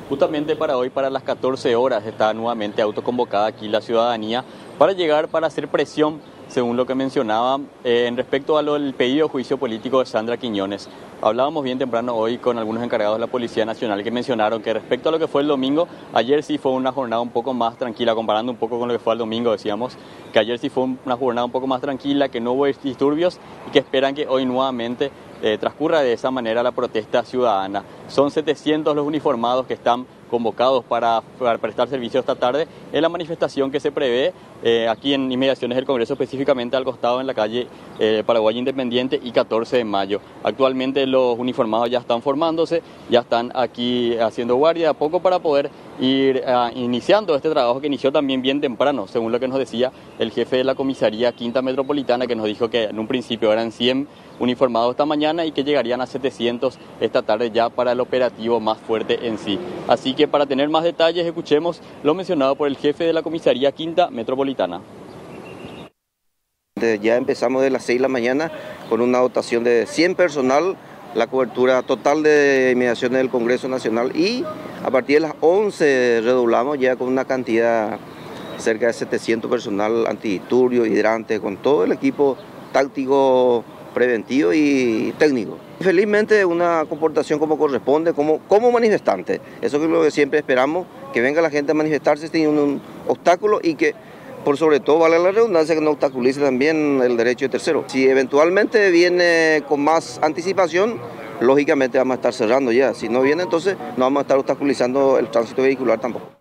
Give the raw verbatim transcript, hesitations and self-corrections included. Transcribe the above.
Justamente para hoy, para las catorce horas, está nuevamente autoconvocada aquí la ciudadanía para llegar, para hacer presión, según lo que mencionaba, eh, en respecto al pedido de juicio político de Sandra Quiñones. Hablábamos bien temprano hoy con algunos encargados de la Policía Nacional que mencionaron que respecto a lo que fue el domingo, ayer sí fue una jornada un poco más tranquila, comparando un poco con lo que fue el domingo, decíamos que ayer sí fue una jornada un poco más tranquila, que no hubo disturbios y que esperan que hoy nuevamente eh, transcurra de esa manera la protesta ciudadana. Son setecientos los uniformados que están convocados para, para prestar servicio esta tarde en la manifestación que se prevé eh, aquí en inmediaciones del Congreso, específicamente al costado en la calle eh, Paraguay Independiente y catorce de mayo. Actualmente los uniformados ya están formándose, ya están aquí haciendo guardia a poco para poder ir uh, iniciando este trabajo que inició también bien temprano, según lo que nos decía el jefe de la comisaría Quinta Metropolitana, que nos dijo que en un principio eran cien uniformados esta mañana y que llegarían a setecientos esta tarde ya para el operativo más fuerte en sí. Así que para tener más detalles, escuchemos lo mencionado por el jefe de la comisaría Quinta Metropolitana. Ya empezamos de las seis de la mañana con una dotación de cien personal, la cobertura total de inmediaciones del Congreso Nacional, y a partir de las once redoblamos ya con una cantidad cerca de setecientos personal antidisturbios, hidrantes, con todo el equipo táctico, preventivo y técnico. Felizmente una comportación como corresponde, como, como manifestante. Eso es lo que siempre esperamos, que venga la gente a manifestarse sin un, un obstáculo y que, por sobre todo, vale la redundancia, que no obstaculice también el derecho de tercero. Si eventualmente viene con más anticipación, lógicamente vamos a estar cerrando ya. Si no viene, entonces no vamos a estar obstaculizando el tránsito vehicular tampoco.